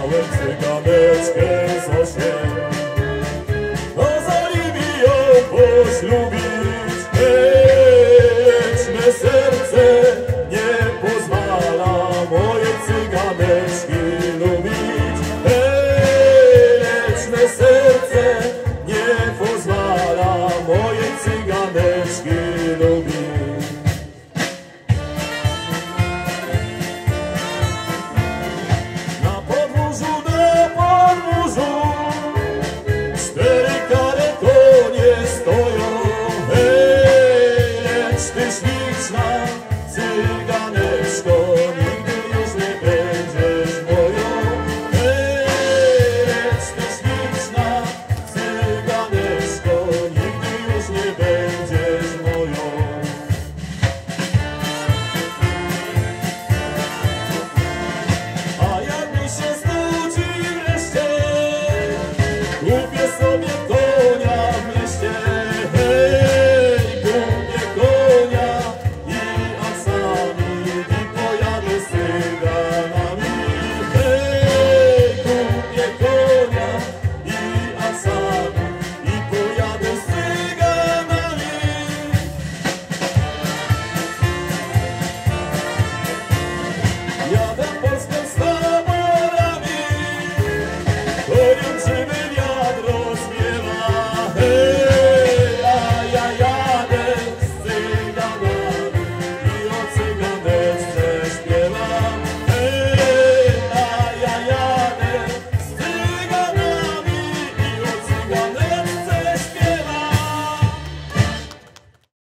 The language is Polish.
Widziałem cyganeczkę z ośmiem, kazali mi ją poślubić, lecz me serce nie pozwala mojej cyganeczki lubić, lecz me serce nie pozwala mojej cyganeczki lubić. Cztery karetonie stoją, hej, lecz ty śliczna cyganeczko